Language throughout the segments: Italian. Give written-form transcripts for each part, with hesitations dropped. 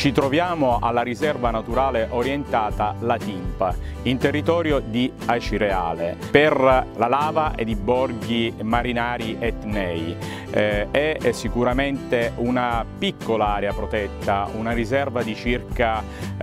Ci troviamo alla riserva naturale orientata La Timpa, in territorio di Acireale, per la lava ed i borghi marinari etnei. È sicuramente una piccola area protetta, una riserva di circa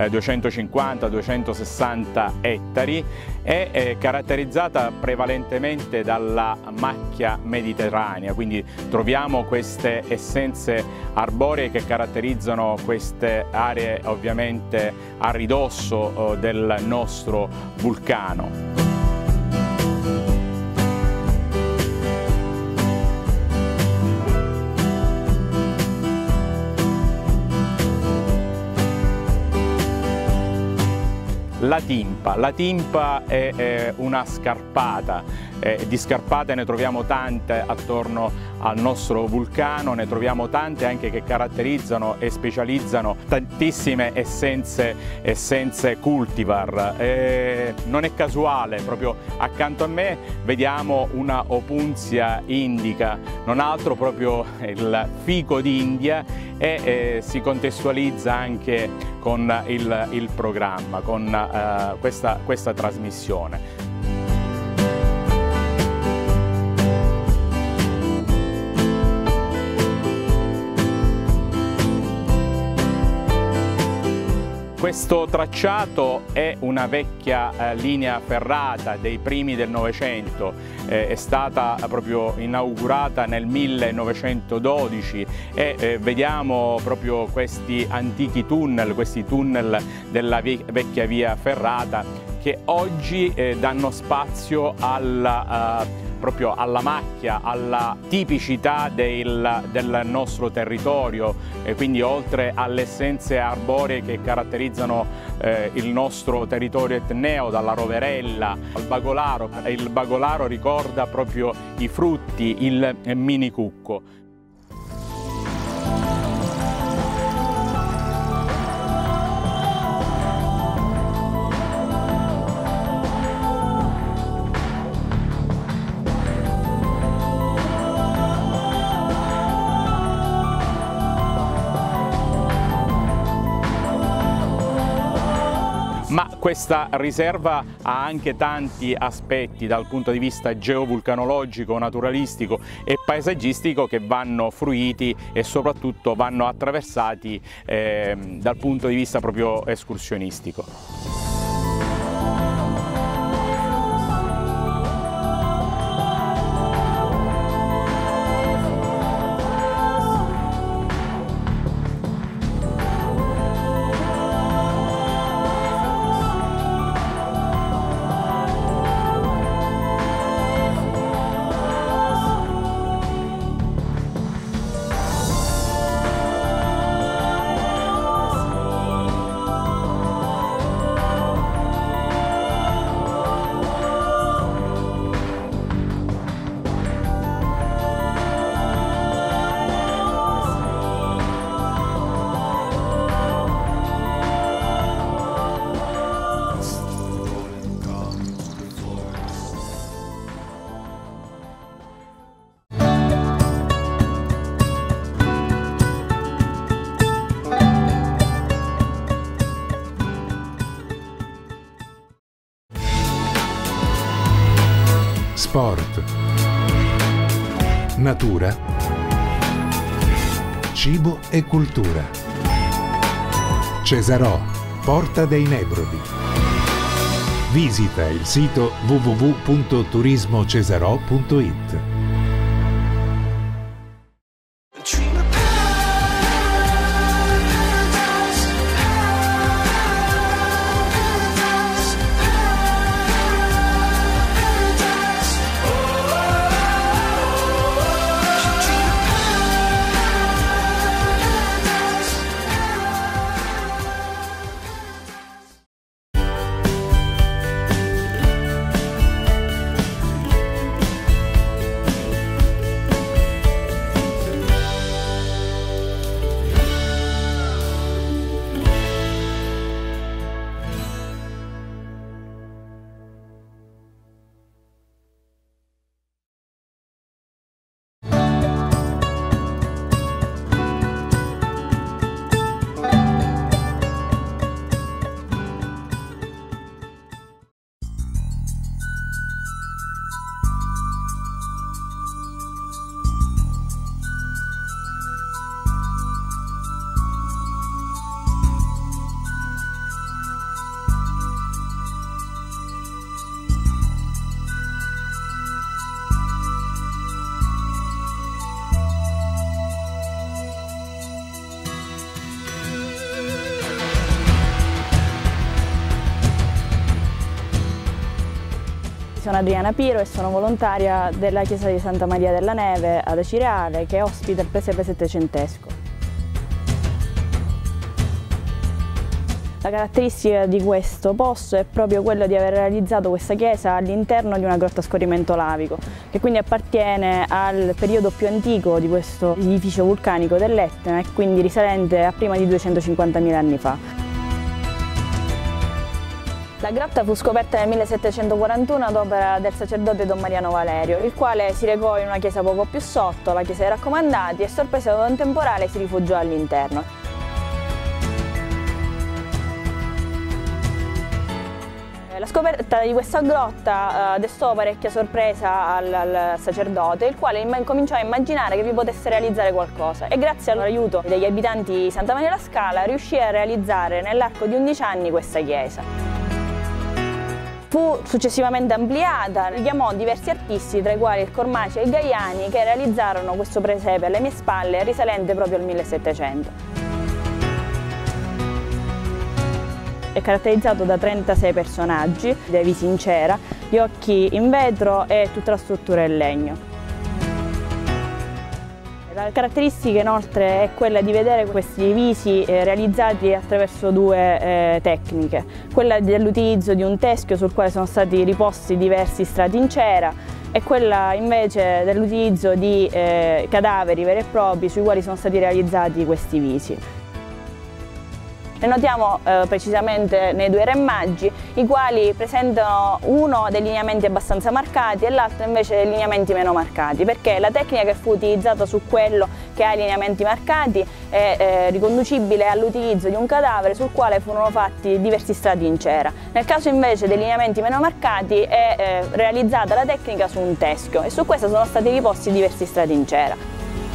250-260 ettari, è caratterizzata prevalentemente dalla macchia mediterranea, quindi troviamo queste essenze arboree che caratterizzano queste aree ovviamente a ridosso del nostro vulcano. La Timpa è una scarpata, di scarpate ne troviamo tante attorno al nostro vulcano, ne troviamo tante anche che caratterizzano e specializzano tantissime essenze cultivar. Non è casuale, proprio accanto a me vediamo una opuntia indica, non altro proprio il fico d'India, e si contestualizza anche con il programma, con questa trasmissione. Questo tracciato è una vecchia linea ferrata dei primi del Novecento, è stata proprio inaugurata nel 1912 e vediamo proprio questi antichi tunnel, questi tunnel della vecchia via ferrata che oggi danno spazio proprio alla macchia, alla tipicità del nostro territorio, e quindi oltre alle essenze arboree che caratterizzano il nostro territorio etneo, dalla roverella al bagolaro. Il bagolaro ricorda proprio i frutti, il minicucco. Ma questa riserva ha anche tanti aspetti dal punto di vista geovulcanologico, naturalistico e paesaggistico che vanno fruiti e soprattutto vanno attraversati dal punto di vista proprio escursionistico. Sport, natura, cibo e cultura. Cesarò, Porta dei Nebrodi. Visita il sito www.turismocesarò.it. Sono Adriana Piro e sono volontaria della chiesa di Santa Maria della Neve ad Acireale, che ospita il presepe settecentesco. La caratteristica di questo posto è proprio quello di aver realizzato questa chiesa all'interno di una grotta a scorrimento lavico, che quindi appartiene al periodo più antico di questo edificio vulcanico dell'Etna e quindi risalente a prima di 250.000 anni fa. La grotta fu scoperta nel 1741 ad opera del sacerdote Don Mariano Valerio, il quale si recò in una chiesa poco più sotto, la chiesa dei Raccomandati, e sorpreso da un temporale si rifugiò all'interno. La scoperta di questa grotta destò parecchia sorpresa al sacerdote, il quale cominciò a immaginare che vi potesse realizzare qualcosa e grazie all'aiuto degli abitanti di Santa Maria della Scala riuscì a realizzare nell'arco di 11 anni questa chiesa. Fu successivamente ampliata, richiamò diversi artisti, tra i quali il Cormaci e il Gaiani, che realizzarono questo presepe alle mie spalle risalente proprio al 1700. È caratterizzato da 36 personaggi, dei visi in cera, gli occhi in vetro e tutta la struttura in legno. La caratteristica inoltre è quella di vedere questi visi realizzati attraverso due tecniche, quella dell'utilizzo di un teschio sul quale sono stati riposti diversi strati in cera e quella invece dell'utilizzo di cadaveri veri e propri sui quali sono stati realizzati questi visi. Le notiamo precisamente nei due re magi, i quali presentano uno dei lineamenti abbastanza marcati e l'altro invece dei lineamenti meno marcati, perché la tecnica che fu utilizzata su quello che ha i lineamenti marcati è riconducibile all'utilizzo di un cadavere sul quale furono fatti diversi strati in cera. Nel caso invece dei lineamenti meno marcati è realizzata la tecnica su un teschio e su questo sono stati riposti diversi strati in cera.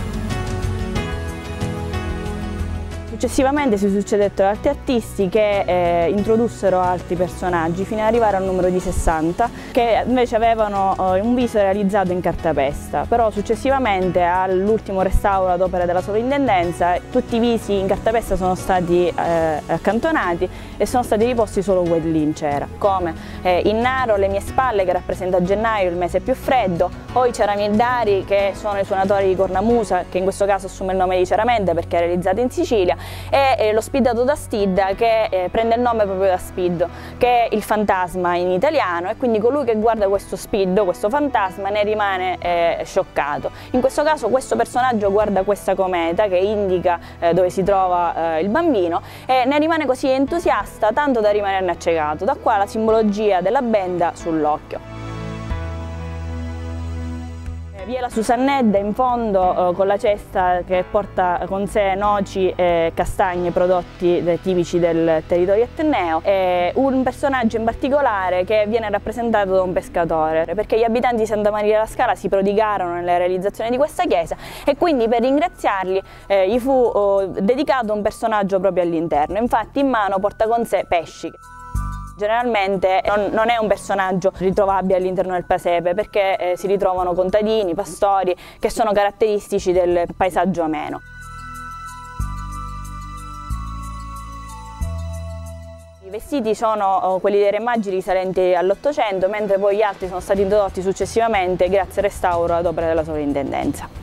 Successivamente si succedettero altri artisti che introdussero altri personaggi fino ad arrivare al numero di 60 che invece avevano un viso realizzato in cartapesta, però successivamente all'ultimo restauro ad opera della sovrintendenza tutti i visi in cartapesta sono stati accantonati e sono stati riposti solo quelli in cera, come Innaro, le mie spalle, che rappresenta gennaio, il mese più freddo, o i ceramildari, che sono i suonatori di cornamusa, che in questo caso assume il nome di ceramenda perché è realizzato in Sicilia, e lo spiddato da Stidda, che prende il nome proprio da Spiddo, che è il fantasma in italiano, e quindi colui che guarda questo spiddo, questo fantasma, ne rimane scioccato. In questo caso questo personaggio guarda questa cometa che indica dove si trova il bambino e ne rimane così entusiasta tanto da rimanerne accecato, da qua la simbologia della benda sull'occhio. Vi è la Susannedda in fondo con la cesta che porta con sé noci e castagne, prodotti tipici del territorio etneo, e un personaggio in particolare che viene rappresentato da un pescatore, perché gli abitanti di Santa Maria della Scala si prodigarono nella realizzazione di questa chiesa e quindi per ringraziarli gli fu dedicato un personaggio proprio all'interno. Infatti in mano porta con sé pesci. Generalmente non è un personaggio ritrovabile all'interno del presepe perché si ritrovano contadini, pastori, che sono caratteristici del paesaggio ameno. I vestiti sono quelli dei re magi risalenti all'Ottocento, mentre poi gli altri sono stati introdotti successivamente grazie al restauro ad opera della sovrintendenza.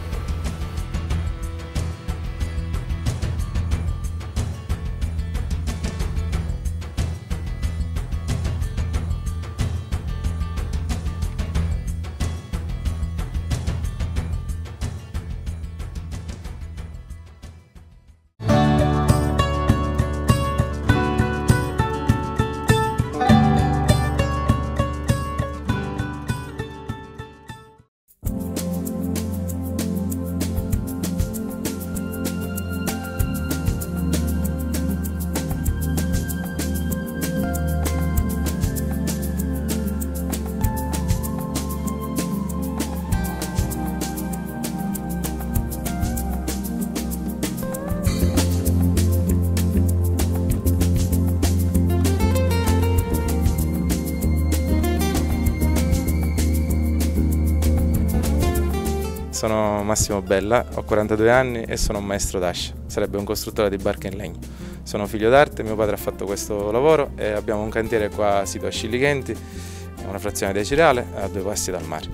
Sono Massimo Bella, ho 42 anni e sono un maestro d'ascia, sarebbe un costruttore di barche in legno. Sono figlio d'arte, mio padre ha fatto questo lavoro e abbiamo un cantiere qua sito a Scillighenti è una frazione di Acireale a 2 passi dal mare.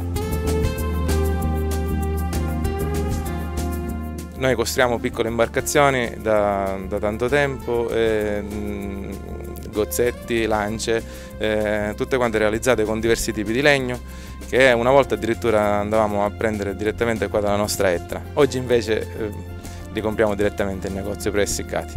Noi costruiamo piccole imbarcazioni da tanto tempo, gozzetti, lance, tutte quante realizzate con diversi tipi di legno, che una volta addirittura andavamo a prendere direttamente qua dalla nostra Etna. Oggi invece li compriamo direttamente in negozio preessiccati.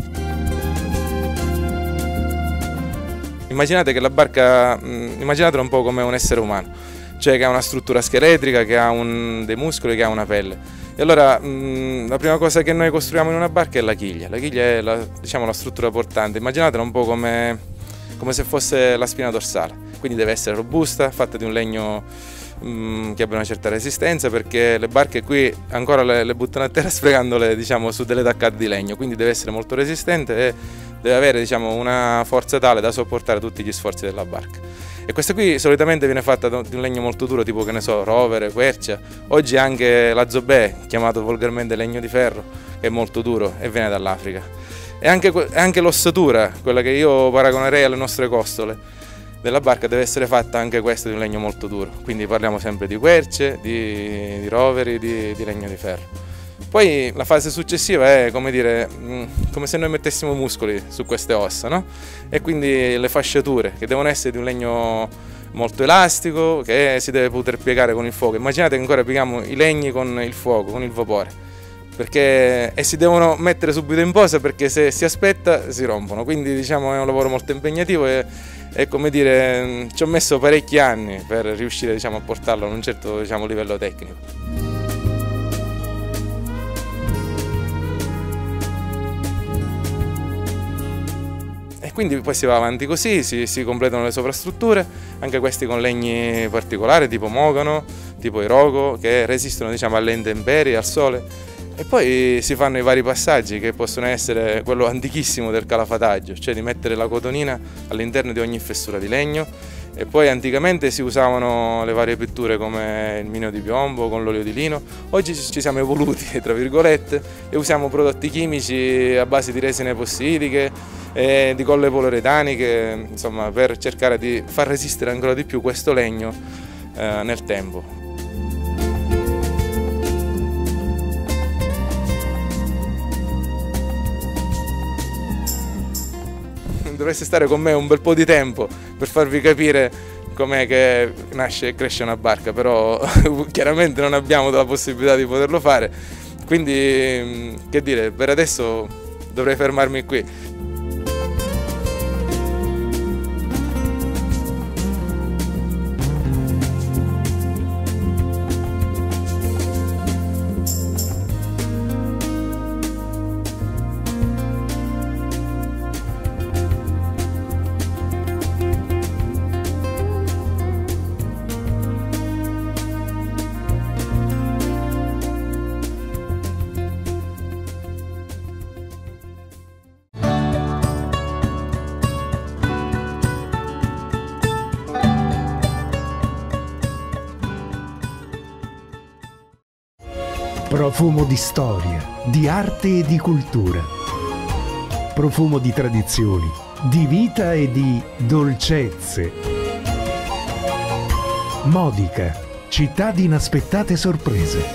Immaginate che la barca, immaginatela un po' come un essere umano, cioè che ha una struttura scheletrica, che ha dei muscoli, che ha una pelle. E allora la prima cosa che noi costruiamo in una barca è la chiglia. La chiglia è diciamo, la struttura portante. Immaginatela un po' come se fosse la spina dorsale. Quindi deve essere robusta, fatta di un legno che abbia una certa resistenza, perché le barche qui ancora le buttano a terra sprecandole, diciamo, su delle taccate di legno. Quindi deve essere molto resistente e deve avere, diciamo, una forza tale da sopportare tutti gli sforzi della barca. E questa qui solitamente viene fatta di un legno molto duro, tipo, che ne so, rovere, quercia. Oggi anche la zobè, chiamato volgarmente legno di ferro, è molto duro e viene dall'Africa. E anche l'ossatura, quella che io paragonerei alle nostre costole della barca, deve essere fatta anche questa di un legno molto duro. Quindi parliamo sempre di querce, di roveri, di legno di ferro. Poi la fase successiva è, come dire, come se noi mettessimo muscoli su queste ossa, no? E quindi le fasciature, che devono essere di un legno molto elastico, che si deve poter piegare con il fuoco. Immaginate che ancora pieghiamo i legni con il fuoco, con il vapore, e si devono mettere subito in posa, perché se si aspetta si rompono. Quindi, diciamo, è un lavoro molto impegnativo e come dire, ci ho messo parecchi anni per riuscire, diciamo, a portarlo a un certo, diciamo, livello tecnico. Quindi poi si va avanti così, si completano le sovrastrutture, anche questi con legni particolari, tipo mogano, tipo irogo, che resistono, diciamo, alle intemperie, al sole. E poi si fanno i vari passaggi, che possono essere quello antichissimo del calafataggio, cioè di mettere la cotonina all'interno di ogni fessura di legno. E poi anticamente si usavano le varie pitture come il mineo di piombo con l'olio di lino. Oggi ci siamo evoluti, tra virgolette, e usiamo prodotti chimici a base di resine epossiliche e di colle poliuretaniche, insomma, per cercare di far resistere ancora di più questo legno nel tempo. Dovreste stare con me un bel po' di tempo per farvi capire com'è che nasce e cresce una barca, però chiaramente non abbiamo la possibilità di poterlo fare, quindi, che dire, per adesso dovrei fermarmi qui. Profumo di storia, di arte e di cultura. Profumo di tradizioni, di vita e di dolcezze. Modica, città di inaspettate sorprese.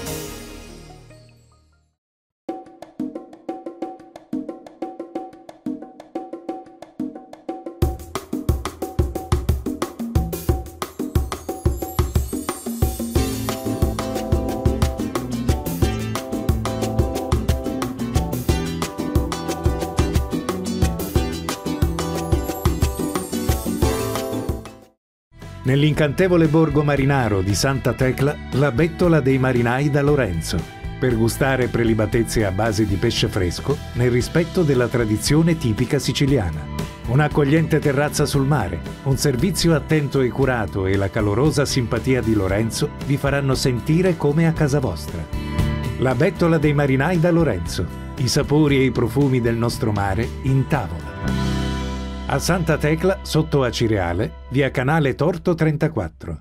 Nell'incantevole borgo marinaro di Santa Tecla, la bettola dei marinai da Lorenzo, per gustare prelibatezze a base di pesce fresco nel rispetto della tradizione tipica siciliana. Un'accogliente terrazza sul mare, un servizio attento e curato e la calorosa simpatia di Lorenzo vi faranno sentire come a casa vostra. La bettola dei marinai da Lorenzo, i sapori e i profumi del nostro mare in tavola. A Santa Tecla, sotto Acireale, via Canale Torto 34.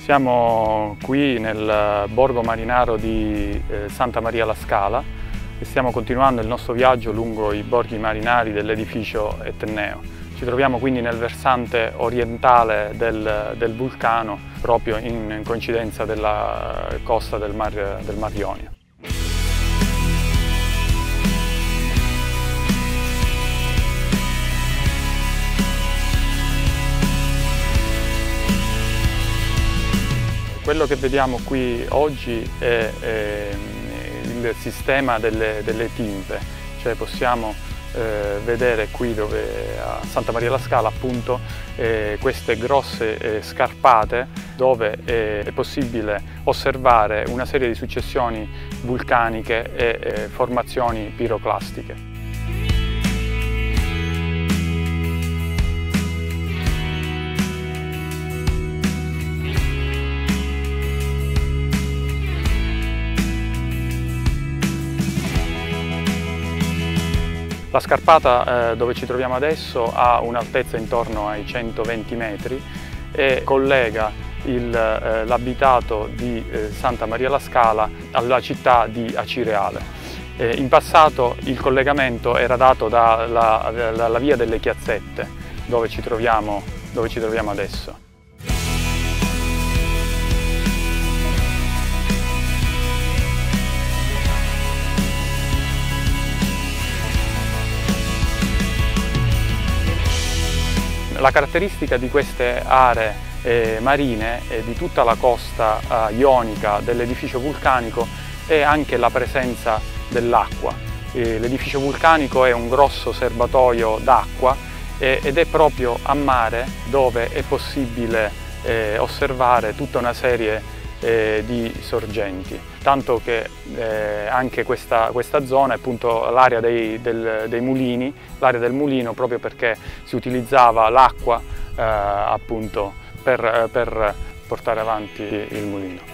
Siamo qui nel borgo marinaro di Santa Maria la Scala e stiamo continuando il nostro viaggio lungo i borghi marinari dell'edificio Etneo. Ci troviamo quindi nel versante orientale del vulcano, proprio in coincidenza della costa del Mar Ionio. Quello che vediamo qui oggi è il sistema delle timpe, cioè possiamo vedere qui a Santa Maria la Scala appunto queste grosse scarpate dove è possibile osservare una serie di successioni vulcaniche e formazioni piroclastiche. La scarpata dove ci troviamo adesso ha un'altezza intorno ai 120 metri e collega l'abitato di Santa Maria la Scala alla città di Acireale. In passato il collegamento era dato dalla via delle Chiazzette, dove ci troviamo adesso. La caratteristica di queste aree marine e di tutta la costa ionica dell'edificio vulcanico è anche la presenza dell'acqua. L'edificio vulcanico è un grosso serbatoio d'acqua ed è proprio a mare dove è possibile osservare tutta una serie di sorgenti, tanto che anche questa zona è appunto l'area dei mulini, l'area del mulino, proprio perché si utilizzava l'acqua appunto per portare avanti il mulino.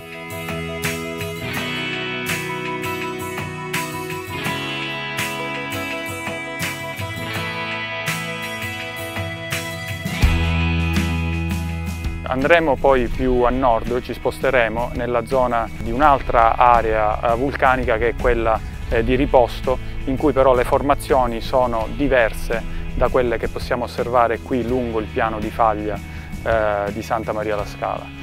Andremo poi più a nord, ci sposteremo nella zona di un'altra area vulcanica che è quella di Riposto, in cui però le formazioni sono diverse da quelle che possiamo osservare qui lungo il piano di faglia di Santa Maria la Scala.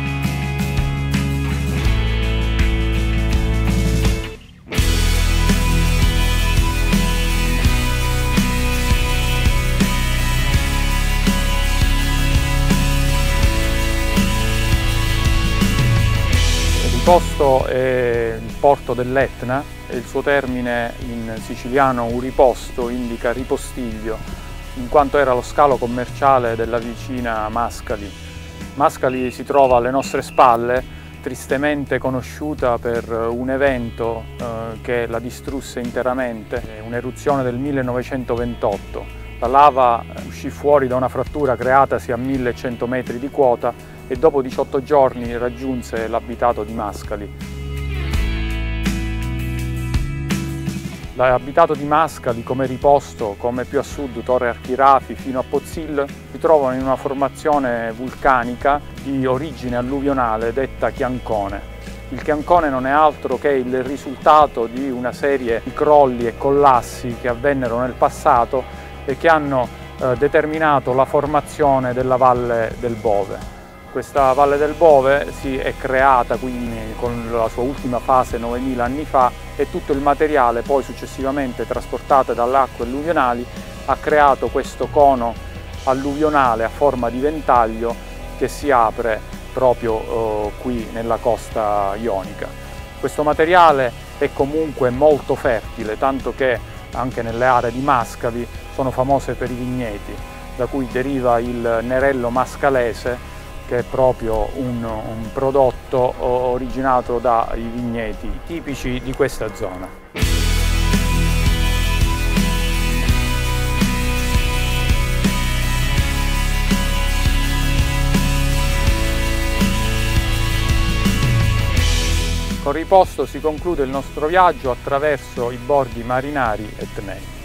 Riposto è il porto dell'Etna e il suo termine in siciliano Uriposto indica ripostiglio, in quanto era lo scalo commerciale della vicina Mascali. Mascali si trova alle nostre spalle, tristemente conosciuta per un evento che la distrusse interamente, un'eruzione del 1928. La lava uscì fuori da una frattura creatasi a 1100 metri di quota e dopo 18 giorni raggiunse l'abitato di Mascali. L'abitato di Mascali, come Riposto, come più a sud Torre Archirafi fino a Pozzil, si trovano in una formazione vulcanica di origine alluvionale detta Chiancone. Il Chiancone non è altro che il risultato di una serie di crolli e collassi che avvennero nel passato e che hanno determinato la formazione della Valle del Bove. Questa Valle del Bove si è creata quindi con la sua ultima fase 9000 anni fa e tutto il materiale poi successivamente trasportato dalle acque alluvionali ha creato questo cono alluvionale a forma di ventaglio che si apre proprio qui nella costa ionica. Questo materiale è comunque molto fertile, tanto che anche nelle aree di Mascali sono famose per i vigneti, da cui deriva il nerello mascalese, che è proprio un prodotto originato dai vigneti tipici di questa zona. Con Riposto si conclude il nostro viaggio attraverso i borghi marinari etnei.